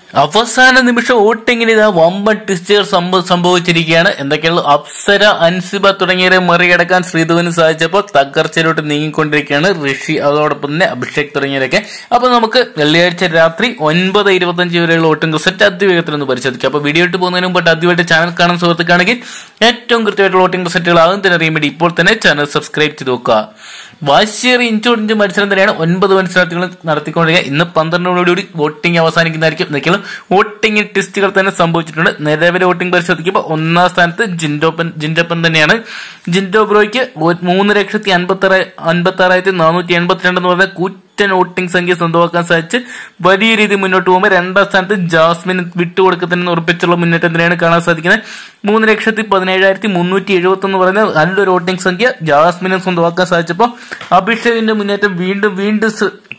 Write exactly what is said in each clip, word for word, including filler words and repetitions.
അവസാന നിമിഷം വോട്ടിങ്ങിന് ഇതാ വമ്പൻ ട്വിസ്റ്റുകൾ സംഭവിച്ചിരിക്കുകയാണ്. എന്തൊക്കെയുള്ള അപ്സര, അൻസിബ തുടങ്ങിയവരെ മറികടക്കാൻ ശ്രീധുവിന് സാധിച്ചപ്പോൾ തകർച്ചയിലോട്ട് നീങ്ങിക്കൊണ്ടിരിക്കുകയാണ് ഋഷി, അതോടൊപ്പം തന്നെ അഭിഷേക് തുടങ്ങിയവരൊക്കെ. അപ്പൊ നമുക്ക് വെള്ളിയാഴ്ച രാത്രി ഒൻപത് ഇരുപത്തഞ്ച് വരെയുള്ള വോട്ടിംഗ് റിസൾട്ട് അതിവേഗത്തിൽ ഒന്ന് പരിശോധിക്കാം. അപ്പൊ വീഡിയോ ഇട്ട് പോകുന്നതിന് മുമ്പ് ആദ്യമായിട്ട് ചാനൽ കാണാൻ സുഹൃത്തുക്കാണെങ്കിൽ ഏറ്റവും കൃത്യമായിട്ടുള്ള വോട്ടിംഗ് റിസൾട്ടുകൾ ആകും തന്നെ അറിയാൻ വേണ്ടി ഇപ്പോൾ തന്നെ ചാനൽ സബ്സ്ക്രൈബ് ചെയ്ത് നോക്കുക. വാശിയേറി ഇഞ്ചോടിഞ്ച് മത്സരം തന്നെയാണ് ഒൻപത് മത്സരാർത്ഥികൾ നടത്തിക്കൊണ്ടിരിക്കുക. ഇന്ന് പന്ത്രണ്ടോടുകൂടി വോട്ടിംഗ് അവസാനിക്കുന്നതായിരിക്കും. എന്തൊക്കെയാണ് വോട്ടിംഗ് ടെസ്റ്റുകൾ തന്നെ സംഭവിച്ചിട്ടുണ്ട്. നിലവിലെ വോട്ടിംഗ് പരിശോധിക്കുമ്പോൾ ഒന്നാം സ്ഥാനത്ത് ജിൻഡോപ്പൻ ജിൻഡപ്പൻ തന്നെയാണ്. ജിൻഡോ ബ്രോയ്ക്ക് മൂന്ന് ലക്ഷത്തി അൻപത്തി ആറ് അൻപത്തി ആറായിരത്തി നാനൂറ്റി എൺപത്തിരണ്ട് എന്ന് പറഞ്ഞ കൂറ്റൻ വോട്ടിംഗ് സംഖ്യ സ്വന്തമാക്കാൻ സാധിച്ച് വലിയ രീതിയിൽ മുന്നോട്ട് പോകുമ്പോൾ രണ്ടാം സ്ഥാനത്ത് ജാസ്മിൻ വിട്ടുകൊടുക്കത്തിന് ഉറപ്പിച്ചുള്ള മുന്നേറ്റം തന്നെയാണ് കാണാൻ സാധിക്കുന്നത്. മൂന്ന് ലക്ഷത്തി പതിനേഴായിരത്തി മുന്നൂറ്റി എഴുപത്തി ഒന്ന് പറയുന്ന നല്ലൊരു വോട്ടിംഗ് സംഖ്യ ജാസ്മിനെ സ്വന്തമാക്കാൻ സാധിച്ചപ്പോൾ അഭിഷേകിന്റെ മുന്നേറ്റം വീണ്ടും വീണ്ടും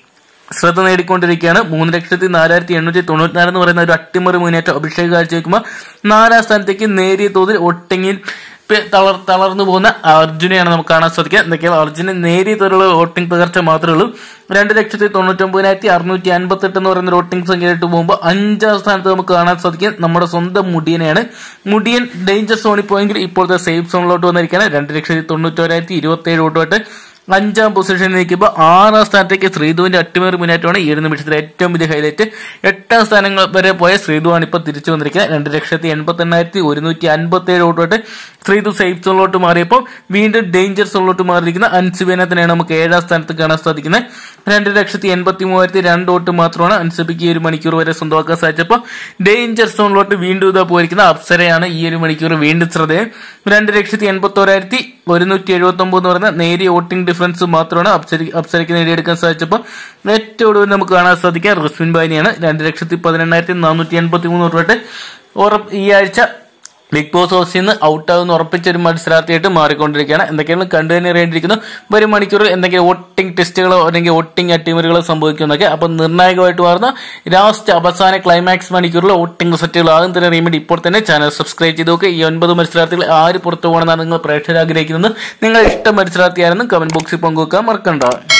ശ്രദ്ധ നേടിക്കൊണ്ടിരിക്കുകയാണ്. മൂന്ന് ലക്ഷത്തി നാലായിരത്തി എണ്ണൂറ്റി തൊണ്ണൂറ്റിനാല് എന്ന് പറയുന്ന ഒരു അട്ടിമറി മുന്നേറ്റം അഭിഷേക് കാഴ്ചവെക്കുമ്പോൾ നാലാം സ്ഥാനത്തേക്ക് നേരിയ തോതിൽ വോട്ടിങ്ങിൽ തളർ തളർന്നു പോകുന്ന അർജുനെയാണ് നമുക്ക് കാണാൻ സാധിക്കുക. എന്തൊക്കെയാണ് അർജുന് നേരിയ തോതിലുള്ള വോട്ടിംഗ് പകർച്ച മാത്രമേ ഉള്ളൂ. രണ്ട് ലക്ഷത്തി തൊണ്ണൂറ്റി ഒമ്പതിനായിരത്തി അറുന്നൂറ്റി അൻപത്തി എട്ട് എന്ന് പറയുന്ന വോട്ടിംഗ് സംഖ്യയായിട്ട് പോകുമ്പോൾ അഞ്ചാം സ്ഥാനത്ത് നമുക്ക് കാണാൻ സാധിക്കുക നമ്മുടെ സ്വന്തം മുടിയനെയാണ്. മുടിയൻ ഡേഞ്ചർ സോണിൽ പോയെങ്കിൽ ഇപ്പോഴത്തെ സേഫ് സോണിലോട്ട് വന്നിരിക്കുകയാണ്. രണ്ട് ലക്ഷത്തി തൊണ്ണൂറ്റോരായിരത്തി ഇരുപത്തി ഏഴ് വോട്ടുമായിട്ട് അഞ്ചാം പൊസിഷനിൽ നിൽക്കുമ്പോൾ ആറാം സ്ഥാനത്തേക്ക് ശ്രീധുവിന്റെ അട്ടിമറി മുന്നേറ്റമാണ് ഈ ഒരു നിമിഷത്തിലെ ഏറ്റവും വലിയ ഹൈലൈറ്റ്. എട്ടാം സ്ഥാനങ്ങൾ വരെ പോയ ശ്രീധുവാണ് ഇപ്പൊ തിരിച്ചു വന്നിരിക്കുന്നത്. രണ്ട് ലക്ഷത്തി എൺപത്തി എണ്ണായിരത്തി ഒരുന്നൂറ്റി അൻപത്തി ഏഴ് വോട്ടുമായിട്ട് ശ്രീധു സേഫ് സോണിലോട്ട് മാറിയപ്പോൾ വീണ്ടും ഡേഞ്ചർ സോണിലോട്ട് മാറിയിരിക്കുന്ന അൻസിബേനെ തന്നെയാണ് നമുക്ക് ഏഴാം സ്ഥാനത്ത് കാണാൻ സാധിക്കുന്നത്. രണ്ട് ലക്ഷത്തി എൺപത്തി മൂവായിരത്തി രണ്ട് വോട്ട് മാത്രമാണ് അൻസിബയ്ക്ക് ഈ ഒരു മണിക്കൂർ വരെ സ്വന്തമാക്കാൻ സാധിച്ചപ്പോൾ ഡേഞ്ചർ സോണിലോട്ട് വീണ്ടും ഇതാ പോയിരിക്കുന്ന അപ്സരയാണ് ഈ ഒരു മണിക്കൂർ വീണ്ടും ശ്രദ്ധേയം. രണ്ട് ലക്ഷത്തി എൺപത്തി ഓരായിരത്തി ഒരുന്നൂറ്റി എഴുപത്തി ഒമ്പത് എന്ന് പറയുന്ന നേരിയ വോട്ടിംഗ് ഡിഫറൻസ് മാത്രമാണ് അപ്സര അപ്സരയ്ക്ക് നേടിയെടുക്കാൻ സാധിച്ചപ്പോൾ ഏറ്റവും കൂടുതൽ നമുക്ക് കാണാൻ സാധിക്കുക റിസ്വിൻ ബാനിയാണ്. രണ്ട് ലക്ഷത്തി പതിനെണ്ണായിരത്തി നാനൂറ്റി എൺപത്തി മൂന്ന് വോട്ടുമായിട്ട് ഉറപ്പ് ഈ ആഴ്ച ബിഗ് ബോസ് ഹൗസിൽ നിന്ന് ഔട്ടാകുന്ന ഉറപ്പിച്ച ഒരു മത്സരാർത്ഥിയായിട്ട് മാറിക്കൊണ്ടിരിക്കുകയാണ്. എന്തൊക്കെയാണ് കണ്ടു തന്നെ അറിയേണ്ടിയിരിക്കുന്നു വരും മണിക്കൂറിൽ എന്തെങ്കിലും വോട്ടിംഗ് ടെസ്റ്റുകളോ അല്ലെങ്കിൽ വോട്ടിംഗ് അട്ടിമറികളോ സംഭവിക്കുന്നതൊക്കെ. അപ്പൊ നിർണായകമായിട്ട് മാറുന്ന ലാസ്റ്റ് അവസാന ക്ലൈമാക്സ് മണിക്കൂറിൽ വോട്ടിംഗ് റിസൾട്ടുകൾ ആകും തന്നെ അറിയാൻ വേണ്ടി ഇപ്പോൾ തന്നെ ചാനൽ സബ്സ്ക്രൈബ് ചെയ്ത് നോക്കുക. ഈ ഒൻപത് മത്സരാർത്ഥികൾ ആര് പുറത്തു പോകണമെന്നാണ് നിങ്ങൾ പ്രേക്ഷകർ ആഗ്രഹിക്കുന്നത്? നിങ്ങൾ ഇഷ്ടം മത്സരാർത്ഥിയാണെന്ന് കമന്റ് ബോക്സിൽ പങ്കുവെക്കാൻ മറക്കണ്ട.